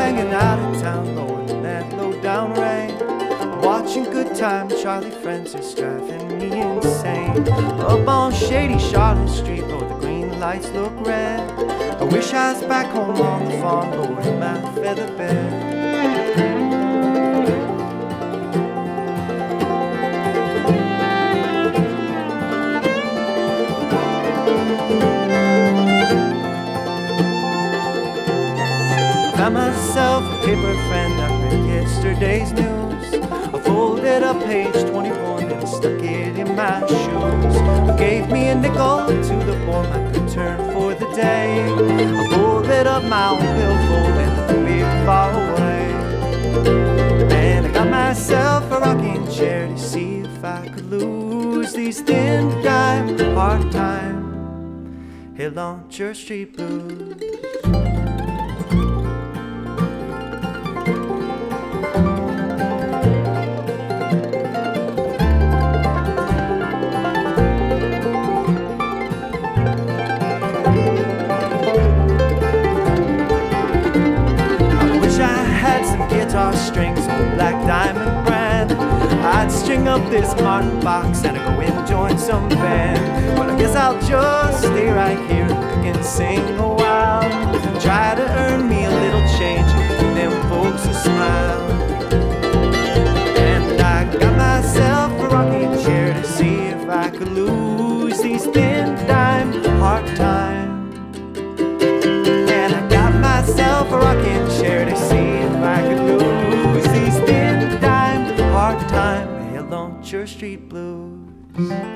hanging out of town, Lord, in that low-down rain. Watching Good Time, Charlie Francis driving me insane. Up on shady Charlotte Street, Lord, the green lights look red. I wish I was back home on the farm, Lord, in my feather bed. Found myself a paper friend, I read yesterday's news. I folded up page 21 and stuck it in my shoes. I gave me a nickel to the poor I could turn for the day. I folded up my own billfold and threw it far away. And I got myself a rocking chair to see if I could lose these thin dime part-time Hill on Church Street blues. Guitar strings on Black Diamond brand. I'd string up this Martin box and I'd go and join some band. But I guess I'll just stay right here and cook and sing a while. Try to earn me a little change and give them folks a smile. And I got myself a rocking chair to see if I could lose these thin dime part-time. And I got myself a rocking chair to see if I could lose these thin dime part-time Hill on Church Street blues.